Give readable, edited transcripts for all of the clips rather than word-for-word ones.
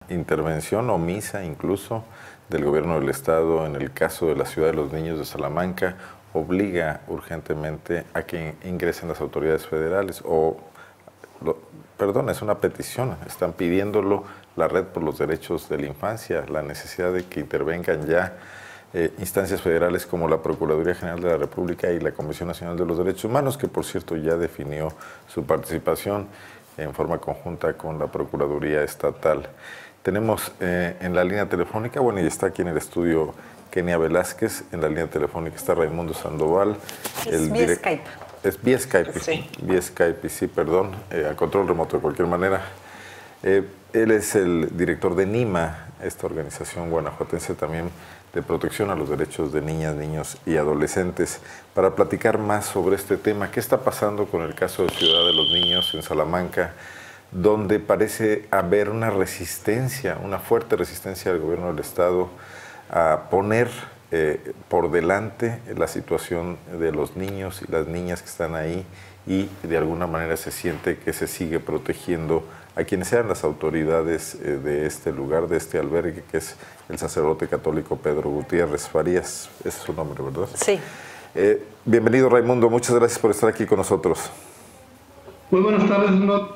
intervención omisa incluso del gobierno del estado en el caso de la Ciudad de los Niños de Salamanca obliga urgentemente a que ingresen las autoridades federales perdón, es una petición, están pidiéndolo la Red por los Derechos de la Infancia, la necesidad de que intervengan ya instancias federales como la Procuraduría General de la República y la Comisión Nacional de los Derechos Humanos, que por cierto ya definió su participación en forma conjunta con la Procuraduría Estatal. Tenemos en la línea telefónica, bueno, y está aquí en el estudio Kenia Velázquez, en la línea telefónica está Raimundo Sandoval. Es vía Skype. Es vía Skype, sí. Vía Skype, sí, perdón, a control remoto de cualquier manera. Él es el director de NIMA, esta organización guanajuatense también de protección a los derechos de niñas, niños y adolescentes, para platicar más sobre este tema. ¿Qué está pasando con el caso de Ciudad de los Niños en Salamanca, donde parece haber una resistencia, una fuerte resistencia del gobierno del estado a poner por delante la situación de los niños y las niñas que están ahí, y de alguna manera se siente que se sigue protegiendo a quienes sean las autoridades de este lugar, de este albergue, que es el sacerdote católico Pedro Gutiérrez Farías? Ese es su nombre, ¿verdad? Sí. Bienvenido, Raimundo, muchas gracias por estar aquí con nosotros. Muy buenas tardes.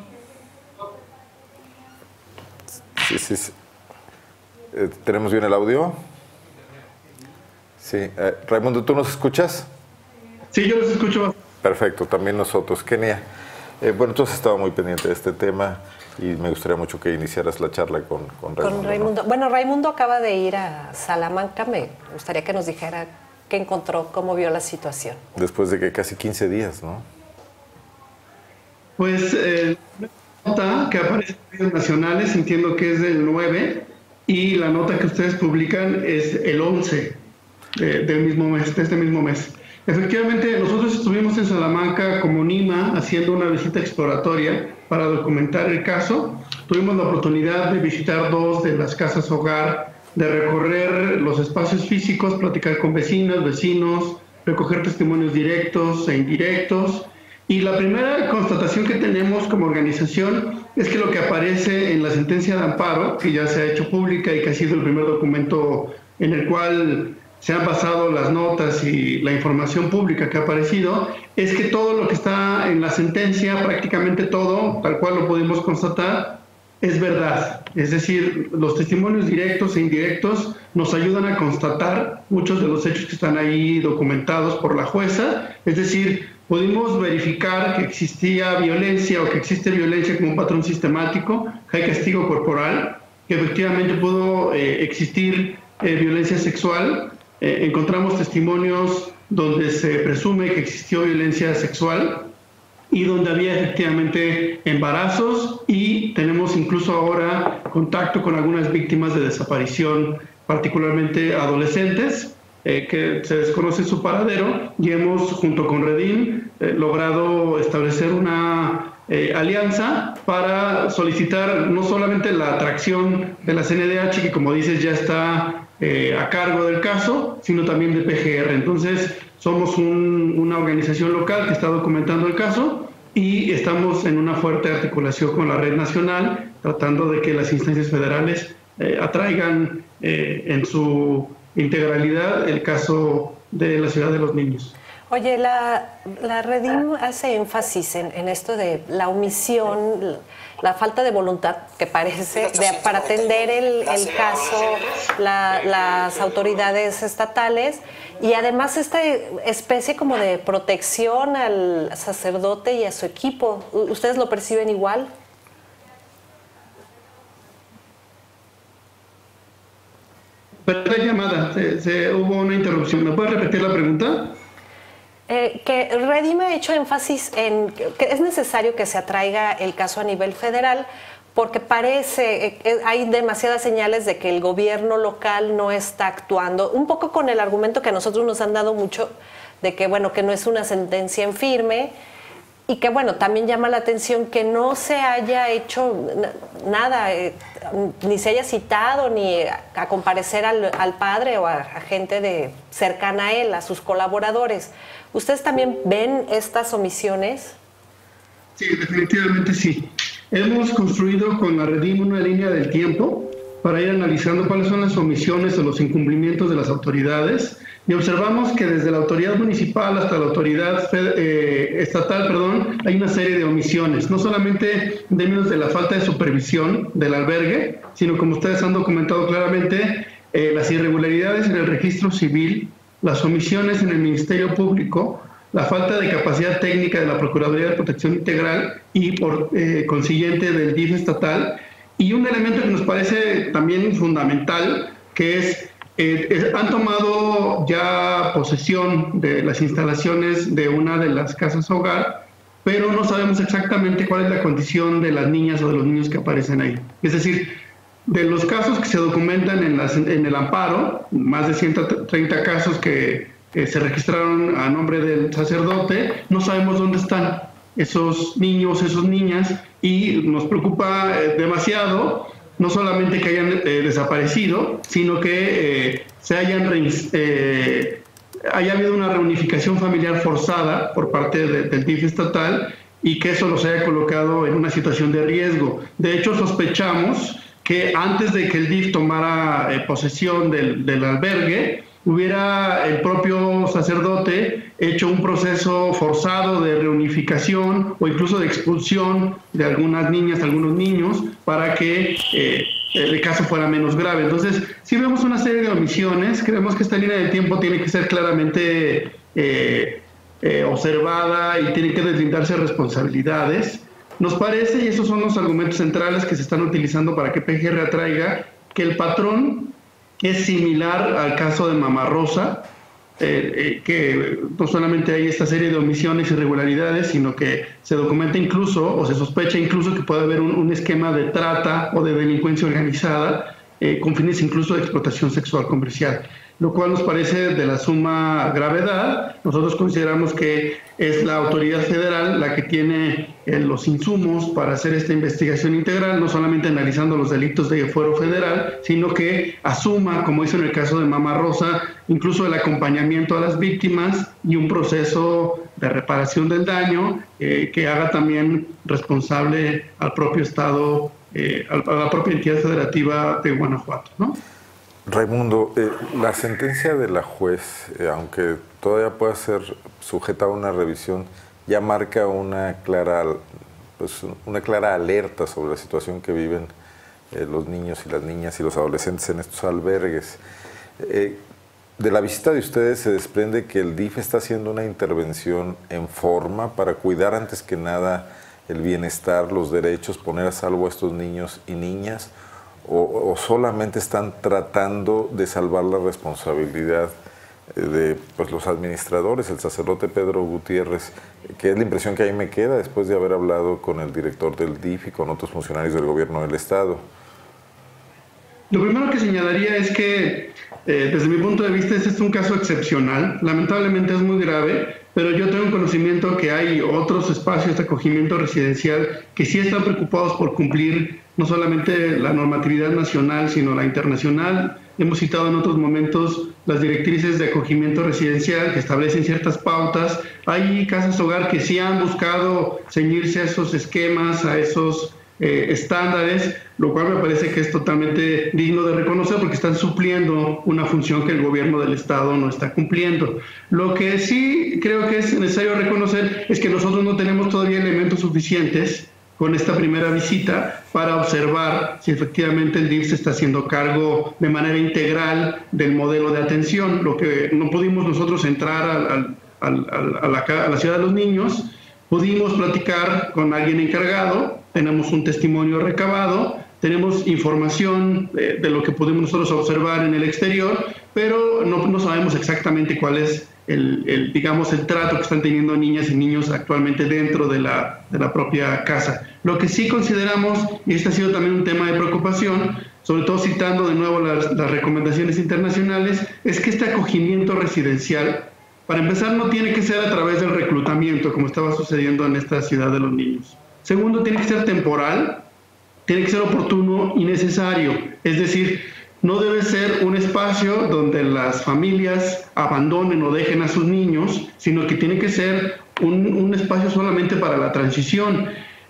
Sí. ¿Tenemos bien el audio? Sí. Raimundo, ¿tú nos escuchas? Sí, yo los escucho. Perfecto, también nosotros. Kenia, bueno, tú has estado muy pendiente de este tema y me gustaría mucho que iniciaras la charla con Raimundo. Con Raimundo. ¿No? Bueno, Raimundo acaba de ir a Salamanca. Me gustaría que nos dijera qué encontró, cómo vio la situación. Después de que casi 15 días, ¿no? Pues la nota que aparece en medios nacionales, entiendo que es del 9, y la nota que ustedes publican es el 11 del mismo mes, de este mismo mes. Efectivamente, nosotros estuvimos en Salamanca como NIMA haciendo una visita exploratoria para documentar el caso. Tuvimos la oportunidad de visitar 2 de las casas hogar, de recorrer los espacios físicos, platicar con vecinas, vecinos, recoger testimonios directos e indirectos. Y la primera constatación que tenemos como organización es que lo que aparece en la sentencia de amparo, que ya se ha hecho pública y que ha sido el primer documento en el cual se han basado las notas y la información pública que ha aparecido, es que todo lo que está en la sentencia, prácticamente todo, tal cual lo pudimos constatar, es verdad. Es decir, los testimonios directos e indirectos nos ayudan a constatar muchos de los hechos que están ahí documentados por la jueza. Es decir, pudimos verificar que existía violencia o que existe violencia como un patrón sistemático, que hay castigo corporal, que efectivamente pudo existir violencia sexual. Encontramos testimonios donde se presume que existió violencia sexual y donde había efectivamente embarazos, y tenemos incluso ahora contacto con algunas víctimas de desaparición, particularmente adolescentes, que se desconoce su paradero, y hemos junto con Redim logrado establecer una alianza para solicitar no solamente la atracción de la CNDH, que como dices ya está a cargo del caso, sino también de PGR. Entonces somos una organización local que está documentando el caso y estamos en una fuerte articulación con la red nacional, tratando de que las instancias federales atraigan en su integralidad el caso de la Ciudad de los Niños. Oye, la Redim hace énfasis en esto de la omisión, la falta de voluntad que parece para atender el caso, las autoridades estatales, y además esta especie como de protección al sacerdote y a su equipo. ¿Ustedes lo perciben igual? Perdón, la llamada, hubo una interrupción. ¿Me puedes repetir la pregunta? Que Redim ha hecho énfasis en que es necesario que se atraiga el caso a nivel federal, porque parece, hay demasiadas señales de que el gobierno local no está actuando, un poco con el argumento que a nosotros nos han dado mucho, de que bueno, que no es una sentencia en firme, y que bueno, también llama la atención que no se haya hecho nada, ni se haya citado ni a comparecer al padre o a gente cercana a él, a sus colaboradores. ¿Ustedes también ven estas omisiones? Sí, definitivamente sí. Hemos construido con la Redim una línea del tiempo para ir analizando cuáles son las omisiones o los incumplimientos de las autoridades, y observamos que desde la autoridad municipal hasta la autoridad estatal, hay una serie de omisiones, no solamente en términos de la falta de supervisión del albergue, sino, como ustedes han documentado claramente, las irregularidades en el registro civil, las omisiones en el Ministerio Público, la falta de capacidad técnica de la Procuraduría de Protección Integral y, por consiguiente, del DIF estatal. Y un elemento que nos parece también fundamental, que es, han tomado ya posesión de las instalaciones de una de las casas hogar, pero no sabemos exactamente cuál es la condición de las niñas o de los niños que aparecen ahí. Es decir, de los casos que se documentan en el amparo, más de 130 casos que se registraron a nombre del sacerdote, no sabemos dónde están esos niños, esas niñas, y nos preocupa demasiado, no solamente que hayan desaparecido, sino que haya habido una reunificación familiar forzada por parte del DIF estatal y que eso los haya colocado en una situación de riesgo. De hecho, sospechamos que antes de que el DIF tomara posesión del albergue, hubiera el propio sacerdote hecho un proceso forzado de reunificación o incluso de expulsión de algunas niñas, algunos niños, para que el caso fuera menos grave. Entonces, si vemos una serie de omisiones, creemos que esta línea de tiempo tiene que ser claramente observada y tiene que deslindarse responsabilidades. Nos parece, y esos son los argumentos centrales que se están utilizando para que PGR atraiga, que el patrón es similar al caso de Mama Rosa, que no solamente hay esta serie de omisiones y irregularidades, sino que se documenta incluso, o se sospecha incluso, que puede haber un esquema de trata o de delincuencia organizada con fines incluso de explotación sexual comercial, lo cual nos parece de la suma gravedad. Nosotros consideramos que es la autoridad federal la que tiene los insumos para hacer esta investigación integral, no solamente analizando los delitos de fuero federal, sino que asuma, como hizo en el caso de Mama Rosa, incluso el acompañamiento a las víctimas y un proceso de reparación del daño que haga también responsable al propio Estado, a la propia entidad federativa de Guanajuato, ¿no? Raimundo, la sentencia de la juez, aunque todavía pueda ser sujeta a una revisión, ya marca una clara alerta sobre la situación que viven los niños y las niñas y los adolescentes en estos albergues. De la visita de ustedes se desprende que el DIF está haciendo una intervención en forma para cuidar antes que nada el bienestar, los derechos, poner a salvo a estos niños y niñas, o solamente están tratando de salvar la responsabilidad de los administradores, el sacerdote Pedro Gutiérrez, que es la impresión que ahí me queda después de haber hablado con el director del DIF y con otros funcionarios del gobierno del Estado? Lo primero que señalaría es que, desde mi punto de vista, este es un caso excepcional. Lamentablemente es muy grave, pero yo tengo conocimiento que hay otros espacios de acogimiento residencial que sí están preocupados por cumplir no solamente la normatividad nacional, sino la internacional. Hemos citado en otros momentos las directrices de acogimiento residencial que establecen ciertas pautas. Hay casas hogar que sí han buscado ceñirse a esos esquemas, a esos estándares, lo cual me parece que es totalmente digno de reconocer porque están supliendo una función que el gobierno del Estado no está cumpliendo. Lo que sí creo que es necesario reconocer es que nosotros no tenemos todavía elementos suficientes con esta primera visita para observar si efectivamente el DIF se está haciendo cargo de manera integral del modelo de atención. Lo que no pudimos nosotros entrar a la ciudad de los niños, pudimos platicar con alguien encargado, tenemos un testimonio recabado, tenemos información de lo que pudimos nosotros observar en el exterior, pero no sabemos exactamente cuál es el trato que están teniendo niñas y niños actualmente dentro de la propia casa. Lo que sí consideramos, y este ha sido también un tema de preocupación, sobre todo citando de nuevo las recomendaciones internacionales, es que este acogimiento residencial, para empezar, no tiene que ser a través del reclutamiento, como estaba sucediendo en esta ciudad de los niños. Segundo, tiene que ser temporal, tiene que ser oportuno y necesario. Es decir, no debe ser un espacio donde las familias abandonen o dejen a sus niños, sino que tiene que ser un espacio solamente para la transición.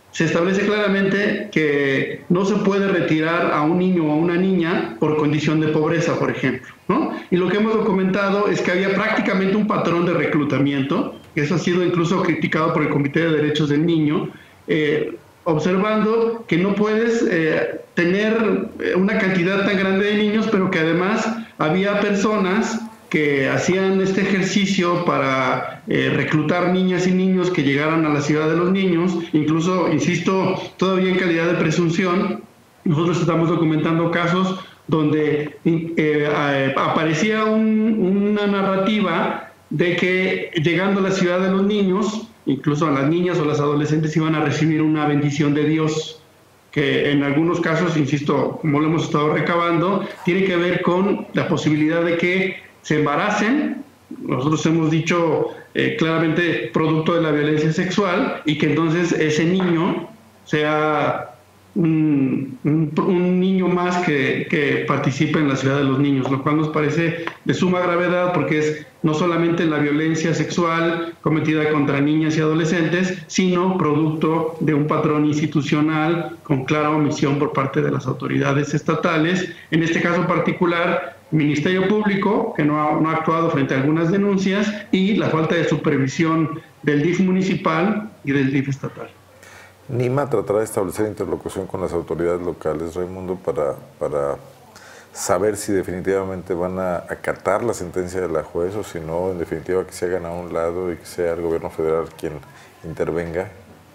se establece claramente que no se puede retirar a un niño o a una niña por condición de pobreza, por ejemplo, ¿no? Y lo que hemos documentado es que había prácticamente un patrón de reclutamiento, que eso ha sido incluso criticado por el Comité de Derechos del Niño, observando que no puedes tener una cantidad tan grande de niños, pero que además había personas que hacían este ejercicio para reclutar niñas y niños que llegaran a la ciudad de los niños, incluso, insisto, todavía en calidad de presunción. Nosotros estamos documentando casos donde aparecía una narrativa de que llegando a la ciudad de los niños, incluso a las niñas o las adolescentes iban a recibir una bendición de Dios, que en algunos casos, insisto, como lo hemos estado recabando, tiene que ver con la posibilidad de que se embaracen. Nosotros hemos dicho claramente producto de la violencia sexual, y que entonces ese niño sea un niño más que participe en la ciudad de los niños, lo cual nos parece de suma gravedad, porque es no solamente la violencia sexual cometida contra niñas y adolescentes, sino producto de un patrón institucional con clara omisión por parte de las autoridades estatales. En este caso particular, Ministerio Público, que no ha actuado frente a algunas denuncias, y la falta de supervisión del DIF municipal y del DIF estatal. NIMA tratará de establecer interlocución con las autoridades locales, Raimundo, para saber si definitivamente van a acatar la sentencia de la juez, o si no, en definitiva, que se hagan a un lado y que sea el gobierno federal quien intervenga.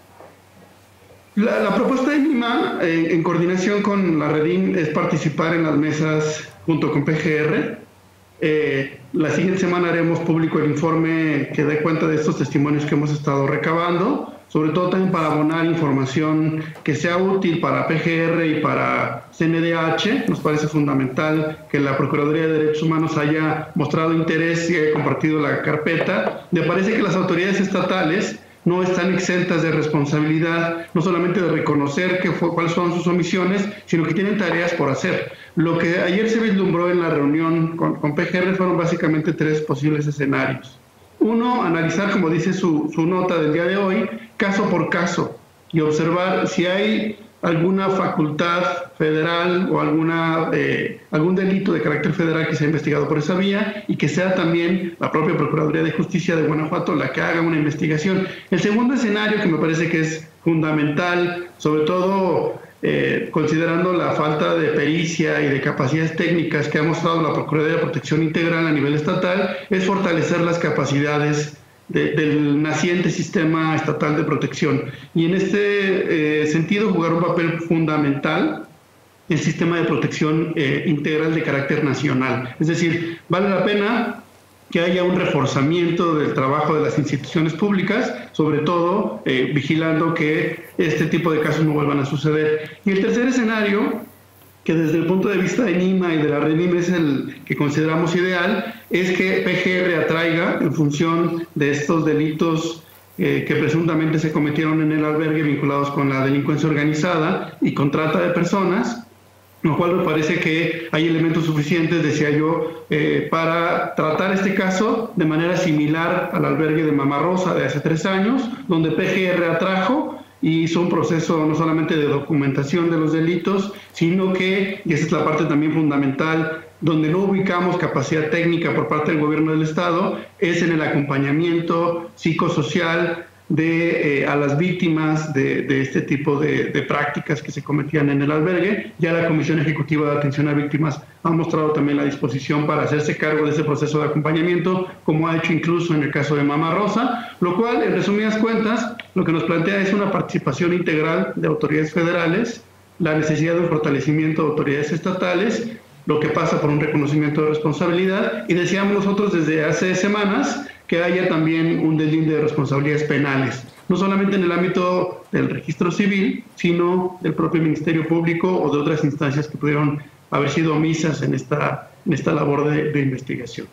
La propuesta de NIMA, en coordinación con la Redim, es participar en las mesas junto con PGR. La siguiente semana haremos público el informe que dé cuenta de estos testimonios que hemos estado recabando, sobre todo también para abonar información que sea útil para PGR y para CNDH. Nos parece fundamental que la Procuraduría de Derechos Humanos haya mostrado interés y haya compartido la carpeta. Me parece que las autoridades estatales no están exentas de responsabilidad, no solamente de reconocer cuáles son sus omisiones, sino que tienen tareas por hacer. Lo que ayer se vislumbró en la reunión con PGR fueron básicamente 3 posibles escenarios. Uno, analizar, como dice su nota del día de hoy, caso por caso, y observar si hay alguna facultad federal o algún delito de carácter federal que sea investigado por esa vía, y que sea también la propia Procuraduría de Justicia de Guanajuato la que haga una investigación. El segundo escenario, que me parece que es fundamental, sobre todo considerando la falta de pericia y de capacidades técnicas que ha mostrado la Procuraduría de Protección Integral a nivel estatal, es fortalecer las capacidades del naciente sistema estatal de protección. Y en este sentido, jugar un papel fundamental el sistema de protección integral de carácter nacional. Es decir, vale la pena que haya un reforzamiento del trabajo de las instituciones públicas, sobre todo vigilando que este tipo de casos no vuelvan a suceder. Y el tercer escenario, que desde el punto de vista de NIMA y de la Redim es el que consideramos ideal, es que PGR atraiga, en función de estos delitos que presuntamente se cometieron en el albergue vinculados con la delincuencia organizada y con trata de personas, lo cual me parece que hay elementos suficientes, decía yo, para tratar este caso de manera similar al albergue de Mama Rosa de hace 3 años, donde PGR atrajo y hizo un proceso no solamente de documentación de los delitos, sino que, y esa es la parte también fundamental, donde no ubicamos capacidad técnica por parte del gobierno del Estado, es en el acompañamiento psicosocial a las víctimas de este tipo de prácticas que se cometían en el albergue. Ya la Comisión Ejecutiva de Atención a Víctimas ha mostrado también la disposición para hacerse cargo de ese proceso de acompañamiento, como ha hecho incluso en el caso de Mama Rosa, lo cual, en resumidas cuentas, lo que nos plantea es una participación integral de autoridades federales, la necesidad de un fortalecimiento de autoridades estatales, lo que pasa por un reconocimiento de responsabilidad, y decíamos nosotros desde hace semanas que haya también un deslinde de responsabilidades penales, no solamente en el ámbito del registro civil, sino del propio Ministerio Público o de otras instancias que pudieron haber sido omisas en esta labor de investigación.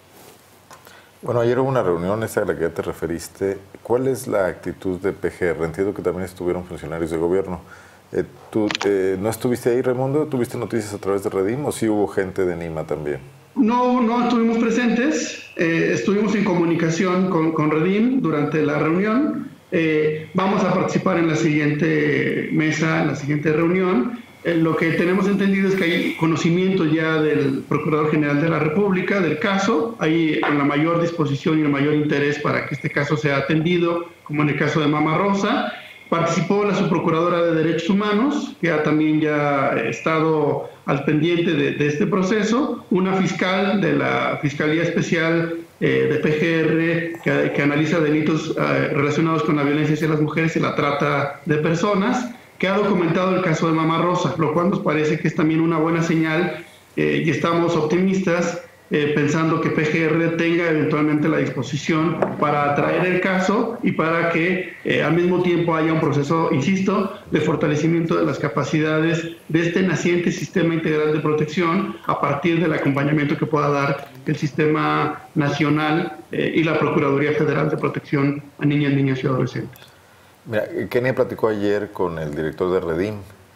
Bueno, ayer hubo una reunión, esa a la que ya te referiste. ¿Cuál es la actitud de PGR? Entiendo que también estuvieron funcionarios de gobierno. ¿Tú no estuviste ahí, Raimundo? ¿Tuviste noticias a través de Redim o sí hubo gente de NIMA también? No estuvimos presentes, estuvimos en comunicación con Redim durante la reunión. Vamos a participar en la siguiente mesa, en la siguiente reunión. Lo que tenemos entendido es que hay conocimiento ya del Procurador General de la República del caso, hay la mayor disposición y el mayor interés para que este caso sea atendido, como en el caso de Mama Rosa. Participó la subprocuradora de Derechos Humanos, que también ya ha estado al pendiente de este proceso, una fiscal de la Fiscalía Especial de PGR que analiza delitos relacionados con la violencia hacia las mujeres y la trata de personas, que ha documentado el caso de Mama Rosa, lo cual nos parece que es también una buena señal y estamos optimistas pensando que PGR tenga eventualmente la disposición para traer el caso y para que al mismo tiempo haya un proceso, insisto, de fortalecimiento de las capacidades de este naciente sistema integral de protección a partir del acompañamiento que pueda dar el Sistema Nacional y la Procuraduría Federal de Protección a Niñas, Niños y Adolescentes. Mira, Kenia platicó ayer con el director de Redim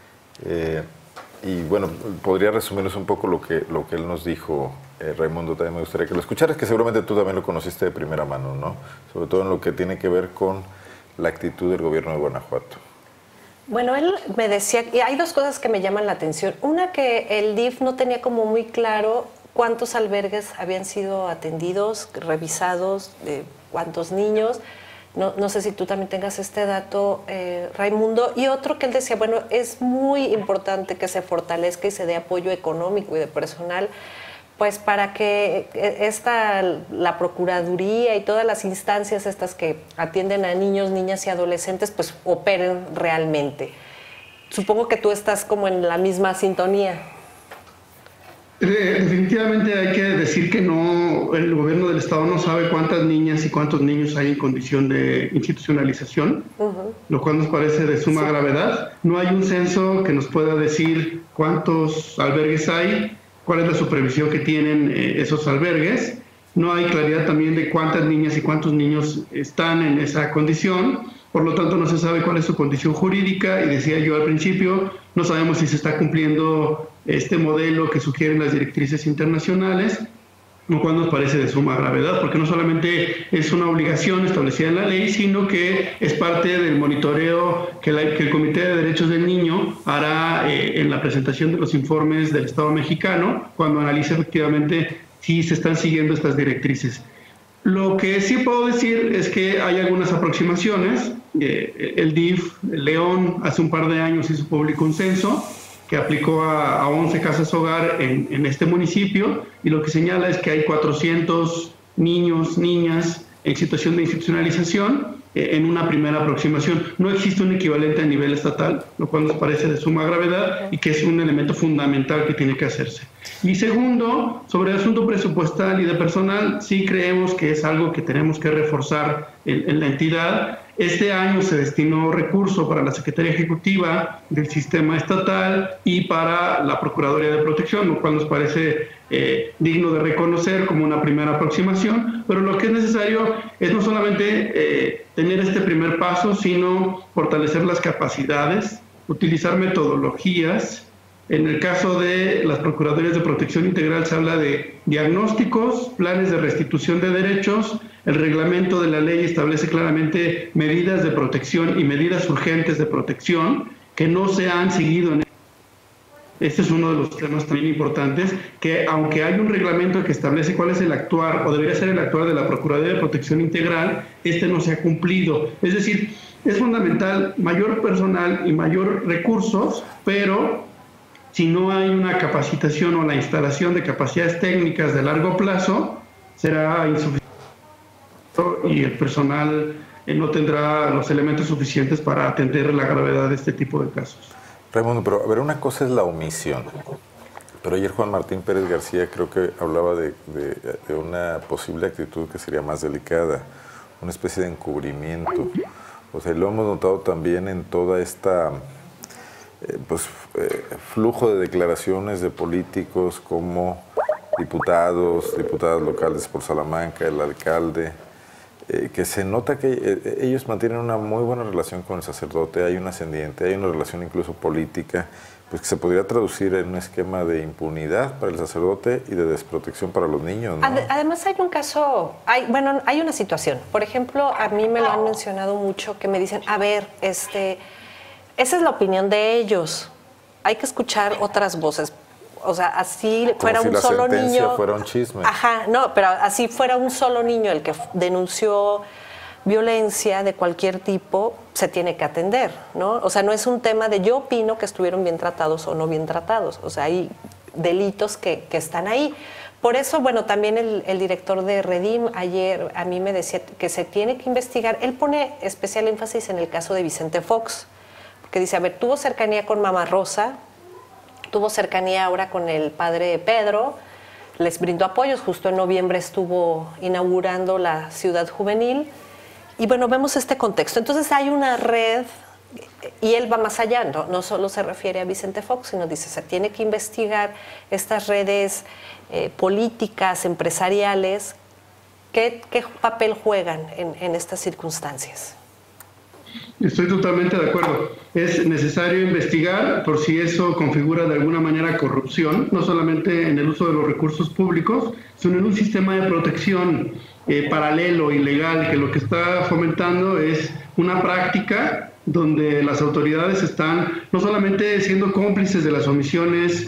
y bueno, podría resumirnos un poco lo que él nos dijo. Raimundo, también me gustaría que lo escucharas, que seguramente tú también lo conociste de primera mano, ¿no? Sobre todo en lo que tiene que ver con la actitud del gobierno de Guanajuato. Bueno, él me decía, y hay dos cosas que me llaman la atención. Una, que el DIF no tenía como muy claro cuántos albergues habían sido atendidos, revisados, cuántos niños. No sé si tú también tengas este dato, Raimundo. Y otro que él decía, bueno, es muy importante que se fortalezca y se dé apoyo económico y de personal, pues para que la Procuraduría y todas las instancias estas que atienden a niños, niñas y adolescentes, pues operen realmente. Supongo que tú estás como en la misma sintonía. Definitivamente hay que decir que no, el gobierno del estado no sabe cuántas niñas y cuántos niños hay en condición de institucionalización, lo cual nos parece de suma gravedad. No hay un censo que nos pueda decir cuántos albergues hay, cuál es la supervisión que tienen esos albergues. No hay claridad también de cuántas niñas y cuántos niños están en esa condición. Por lo tanto, no se sabe cuál es su condición jurídica y decía yo al principio, no sabemos si se está cumpliendo este modelo que sugieren las directrices internacionales, lo cual nos parece de suma gravedad, porque no solamente es una obligación establecida en la ley, sino que es parte del monitoreo que el Comité de Derechos del Niño hará en la presentación de los informes del Estado mexicano, cuando analice efectivamente si se están siguiendo estas directrices. Lo que sí puedo decir es que hay algunas aproximaciones. El DIF León hace un par de años hizo público un censo que aplicó a 11 casas hogar en este municipio, y lo que señala es que hay 400 niños, niñas en situación de institucionalización en una primera aproximación. No existe un equivalente a nivel estatal, lo cual nos parece de suma gravedad y que es un elemento fundamental que tiene que hacerse. Y segundo, sobre el asunto presupuestal y de personal, sí creemos que es algo que tenemos que reforzar en la entidad. Este año se destinó recurso para la Secretaría Ejecutiva del Sistema Estatal y para la Procuraduría de Protección, lo cual nos parece digno de reconocer como una primera aproximación, pero lo que es necesario es no solamente tener este primer paso, sino fortalecer las capacidades, utilizar metodologías. En el caso de las Procuradurías de Protección Integral se habla de diagnósticos, planes de restitución de derechos. El reglamento de la ley establece claramente medidas de protección y medidas urgentes de protección que no se han seguido en Este es uno de los temas también importantes, que aunque hay un reglamento que establece cuál es el actuar, o debería ser el actuar de la Procuraduría de Protección Integral, este no se ha cumplido. Es decir, es fundamental mayor personal y mayor recursos, pero si no hay una capacitación o la instalación de capacidades técnicas de largo plazo, será insuficiente y el personal no tendrá los elementos suficientes para atender la gravedad de este tipo de casos. Raimundo, pero a ver, una cosa es la omisión, pero ayer Juan Martín Pérez García creo que hablaba de una posible actitud que sería más delicada, una especie de encubrimiento. O sea, lo hemos notado también en toda esta flujo de declaraciones de políticos como diputados, diputadas locales por Salamanca, el alcalde, que se nota que ellos mantienen una muy buena relación con el sacerdote, hay un ascendiente, hay una relación incluso política, pues que se podría traducir en un esquema de impunidad para el sacerdote y de desprotección para los niños, ¿no? Además hay un caso, hay una situación. Por ejemplo, a mí me lo han mencionado mucho, que me dicen, a ver, esa es la opinión de ellos, hay que escuchar otras voces. O sea, así como fuera si un la solo niño. fuera un chisme. Ajá, no, pero así fuera un solo niño el que denunció violencia de cualquier tipo, se tiene que atender, ¿no? O sea, no es un tema de yo opino que estuvieron bien tratados o no bien tratados. O sea, hay delitos que están ahí. Por eso, bueno, también el director de Redim ayer a mí me decía que se tiene que investigar. Él pone especial énfasis en el caso de Vicente Fox, porque dice, a ver, tuvo cercanía con Mamá Rosa, tuvo cercanía ahora con el padre Pedro, les brindó apoyos, justo en noviembre estuvo inaugurando la ciudad juvenil, y bueno, vemos este contexto. Entonces hay una red, y él va más allá, no solo se refiere a Vicente Fox, sino dice, se tiene que investigar estas redes políticas, empresariales, ¿qué papel juegan en estas circunstancias? Estoy totalmente de acuerdo. Es necesario investigar por si eso configura de alguna manera corrupción, no solamente en el uso de los recursos públicos, sino en un sistema de protección paralelo, ilegal, que lo que está fomentando es una práctica donde las autoridades están no solamente siendo cómplices de las omisiones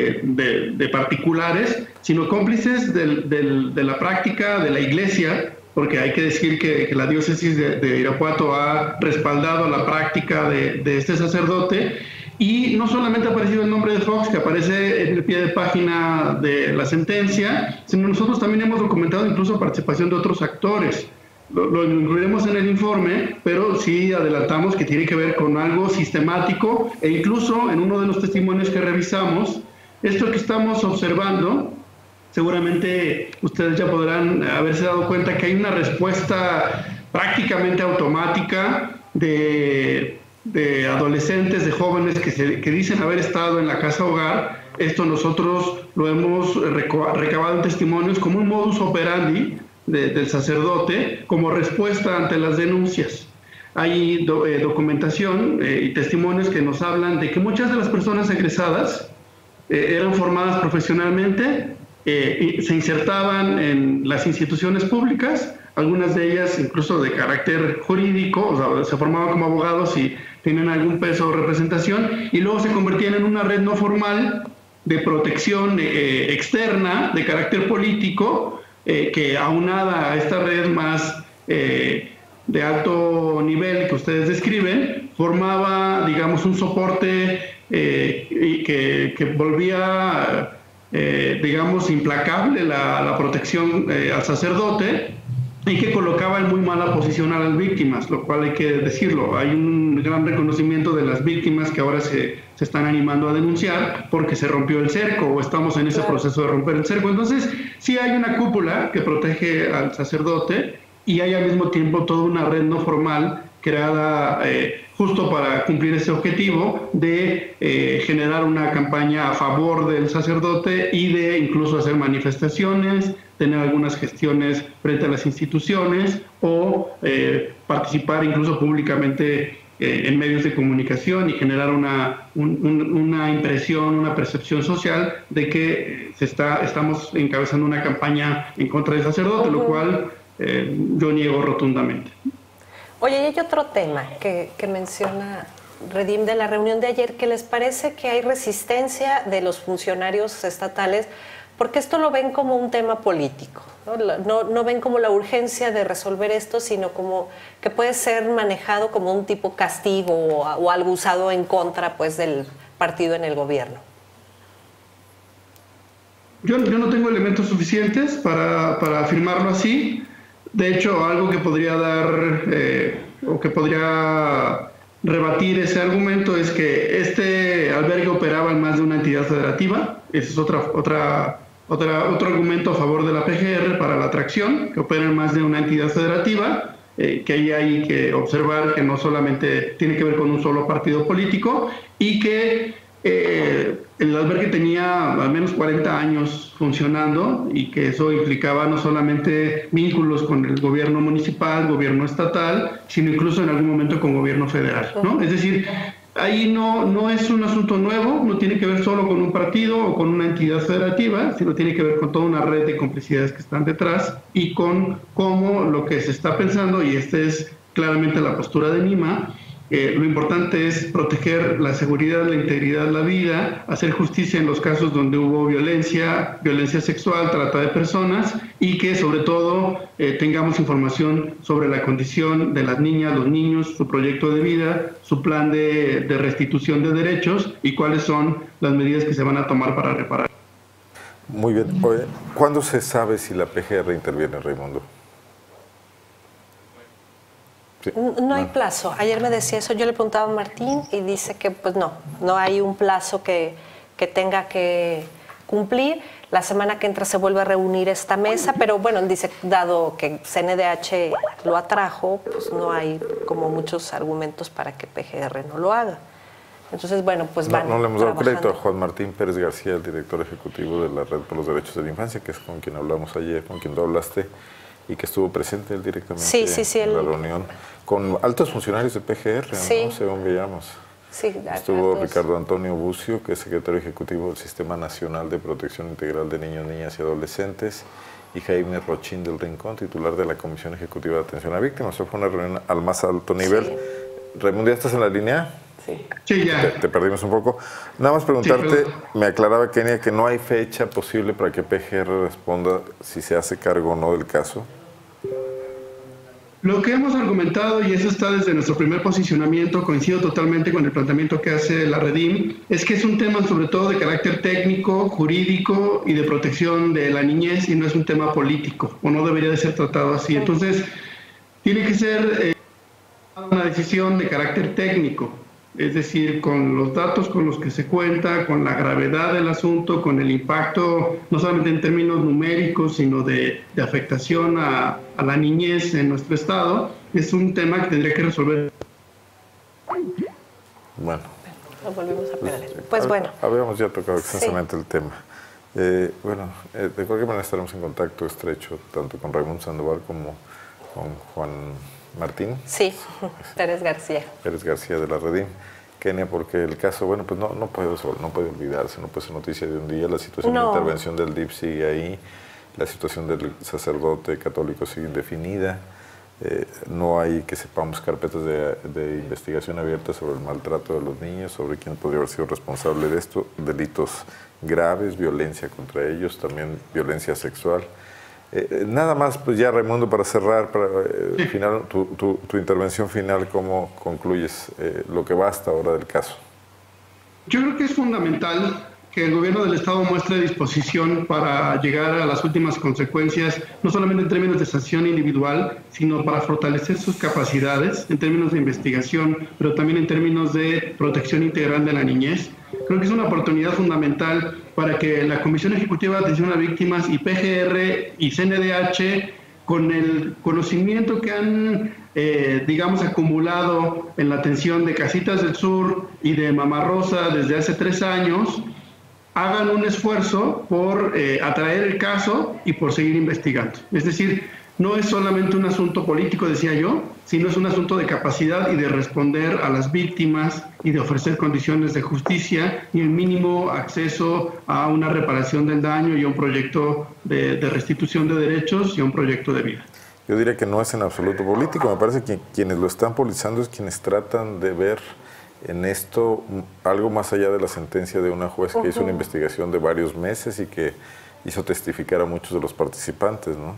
de particulares, sino cómplices de la práctica de la Iglesia, porque hay que decir que la diócesis de Irapuato ha respaldado la práctica de este sacerdote, y no solamente ha aparecido el nombre de Fox, que aparece en el pie de página de la sentencia, sino nosotros también hemos documentado incluso participación de otros actores. Lo incluiremos en el informe, pero sí adelantamos que tiene que ver con algo sistemático, e incluso en uno de los testimonios que revisamos, esto que estamos observando, seguramente ustedes ya podrán haberse dado cuenta que hay una respuesta prácticamente automática de adolescentes, de jóvenes que dicen haber estado en la casa hogar. Esto nosotros lo hemos recabado en testimonios como un modus operandi del sacerdote como respuesta ante las denuncias. Hay documentación y testimonios que nos hablan de que muchas de las personas egresadas eran formadas profesionalmente, y se insertaban en las instituciones públicas, algunas de ellas incluso de carácter jurídico, o sea, se formaban como abogados y tienen algún peso o representación, y luego se convertían en una red no formal de protección externa de carácter político, que aunada a esta red más de alto nivel que ustedes describen, formaba, digamos, un soporte que volvía digamos, implacable la protección al sacerdote, y que colocaba en muy mala posición a las víctimas, lo cual hay que decirlo. Hay un gran reconocimiento de las víctimas que ahora se están animando a denunciar porque se rompió el cerco, o estamos en ese proceso de romper el cerco. Entonces, sí hay una cúpula que protege al sacerdote, y hay al mismo tiempo toda una red no formal creada justo para cumplir ese objetivo de generar una campaña a favor del sacerdote y de incluso hacer manifestaciones, tener algunas gestiones frente a las instituciones, o participar incluso públicamente en medios de comunicación y generar una impresión, una percepción social de que estamos encabezando una campaña en contra del sacerdote, lo cual yo niego rotundamente. Oye, y hay otro tema que menciona Redim de la reunión de ayer, que les parece que hay resistencia de los funcionarios estatales, porque esto lo ven como un tema político, no ven como la urgencia de resolver esto, sino como que puede ser manejado como un tipo castigo o algo usado en contra, pues, del partido en el gobierno. Yo no tengo elementos suficientes para afirmarlo así. De hecho, algo que podría dar o que podría rebatir ese argumento es que este albergue operaba en más de una entidad federativa. Ese es otro argumento a favor de la PGR para la atracción, que opera en más de una entidad federativa, que ahí hay que observar que no solamente tiene que ver con un solo partido político, y que el albergue tenía al menos 40 años funcionando y que eso implicaba no solamente vínculos con el gobierno municipal, gobierno estatal, sino incluso en algún momento con gobierno federal, ¿no? Es decir, ahí no es un asunto nuevo, no tiene que ver solo con un partido o con una entidad federativa, sino tiene que ver con toda una red de complicidades que están detrás y con cómo lo que se está pensando, y esta es claramente la postura de NIMA, lo importante es proteger la seguridad, la integridad, la vida, hacer justicia en los casos donde hubo violencia, violencia sexual, trata de personas, y que sobre todo tengamos información sobre la condición de las niñas, los niños, su proyecto de vida, su plan de restitución de derechos y cuáles son las medidas que se van a tomar para reparar. Muy bien. Oye, ¿cuándo se sabe si la PGR interviene, Raimundo? Sí. No hay plazo. Ayer me decía eso, yo le preguntaba a Martín y dice que pues no hay un plazo que tenga que cumplir. La semana que entra se vuelve a reunir esta mesa, pero bueno, dice, dado que CNDH lo atrajo, pues no hay como muchos argumentos para que PGR no lo haga. Entonces, bueno, pues van no le hemos dado crédito a Juan Martín Pérez García, el director ejecutivo de la Red por los Derechos de la Infancia, que es con quien hablamos ayer, con quien tú hablaste, y que estuvo presente él directamente en la reunión con altos funcionarios de PGR, ¿no? Según veíamos. Sí, estuvo Ricardo Antonio Bucio, que es secretario ejecutivo del Sistema Nacional de Protección Integral de Niños, Niñas y Adolescentes, y Jaime Rochín del Rincón, titular de la Comisión Ejecutiva de Atención a Víctimas. Eso fue una reunión al más alto nivel. Sí. Raimundo, ¿ya estás en la línea? Sí, ya. Te perdimos un poco. Nada más preguntarte, me aclaraba Kenia que no hay fecha posible para que PGR responda si se hace cargo o no del caso. Lo que hemos argumentado, y eso está desde nuestro primer posicionamiento, coincido totalmente con el planteamiento que hace la Redim, es que es un tema sobre todo de carácter técnico, jurídico y de protección de la niñez, y no es un tema político, o no debería de ser tratado así. Entonces, tiene que ser una decisión de carácter técnico, es decir, con los datos con los que se cuenta, con la gravedad del asunto, con el impacto, no solamente en términos numéricos, sino de afectación a la niñez en nuestro estado, es un tema que tendría que resolver. Bueno. Lo volvimos a perder. Pues bueno. Habíamos ya tocado extensamente el tema. De cualquier manera estaremos en contacto estrecho, tanto con Raimundo Sandoval como con Juan Martín. Sí, Pérez García. Pérez García de la Redim. Kenia, porque el caso, bueno, pues no puede olvidarse, no puede ser noticia de un día. La situación de intervención del DIF sigue ahí, la situación del sacerdote católico sigue indefinida. No hay, que sepamos, carpetas de investigación abiertas sobre el maltrato de los niños, sobre quién podría haber sido responsable de esto, delitos graves, violencia contra ellos, también violencia sexual. Nada más, pues ya, Raimundo, para cerrar, final, tu intervención final, ¿cómo concluyes lo que va hasta ahora del caso? Yo creo que es fundamental que el gobierno del Estado muestre disposición para llegar a las últimas consecuencias, no solamente en términos de sanción individual, sino para fortalecer sus capacidades en términos de investigación, pero también en términos de protección integral de la niñez. Creo que es una oportunidad fundamental para que la Comisión Ejecutiva de Atención a Víctimas y PGR y CNDH, con el conocimiento que han, digamos, acumulado en la atención de Casitas del Sur y de Mamá Rosa desde hace 3 años, hagan un esfuerzo por atraer el caso y por seguir investigando. Es decir, no es solamente un asunto político, decía yo, sino es un asunto de capacidad y de responder a las víctimas y de ofrecer condiciones de justicia y el mínimo acceso a una reparación del daño y a un proyecto de restitución de derechos y a un proyecto de vida. Yo diría que no es en absoluto político. Me parece que quienes lo están politizando es quienes tratan de ver en esto algo más allá de la sentencia de una juez que hizo una investigación de varios meses y que hizo testificar a muchos de los participantes, ¿no?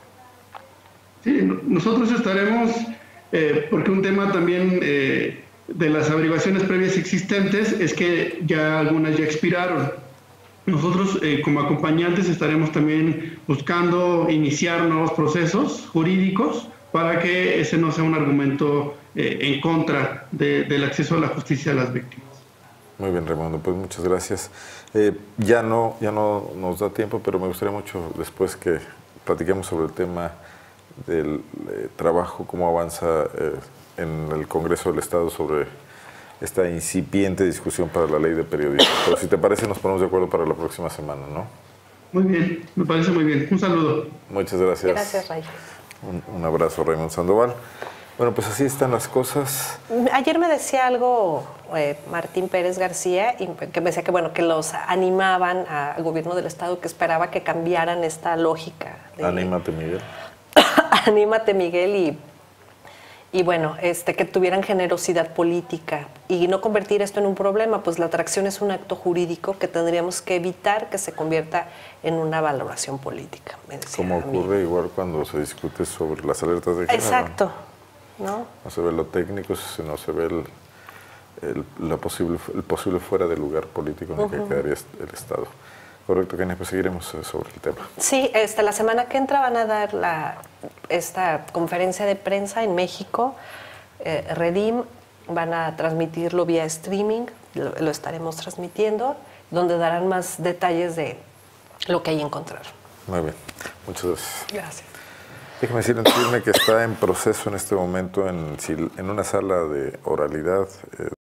Sí, nosotros estaremos, porque un tema también de las averiguaciones previas existentes es que ya algunas ya expiraron. Nosotros como acompañantes estaremos también buscando iniciar nuevos procesos jurídicos para que ese no sea un argumento en contra del acceso a la justicia a las víctimas. Muy bien, Raimundo, pues muchas gracias. Ya no nos da tiempo, pero me gustaría mucho después que platiquemos sobre el tema del trabajo, cómo avanza en el Congreso del Estado sobre esta incipiente discusión para la ley de periodismo. Pero si te parece, nos ponemos de acuerdo para la próxima semana, ¿no? Muy bien, me parece muy bien. Un saludo. Muchas gracias. Gracias, Ray. Un abrazo, Raimundo Sandoval. Bueno, pues así están las cosas. Ayer me decía algo Martín Pérez García, y que me decía que bueno, que los animaban al gobierno del estado, que esperaba que cambiaran esta lógica. Anímate, Miguel. Anímate, Miguel, y bueno, que tuvieran generosidad política y no convertir esto en un problema, pues la atracción es un acto jurídico que tendríamos que evitar que se convierta en una valoración política, me decía. Como ocurre igual cuando se discute sobre las alertas de género. Exacto. ¿No? No se ve lo técnico, sino se ve el posible fuera de lugar político en el que quedaría el Estado. Correcto, Kenia, pues seguiremos sobre el tema. Sí, la semana que entra van a dar esta conferencia de prensa en México. Redim van a transmitirlo vía streaming, lo estaremos transmitiendo, donde darán más detalles de lo que hay que encontrar. Muy bien, muchas gracias. Gracias. Déjeme decirme que está en proceso en este momento en una sala de oralidad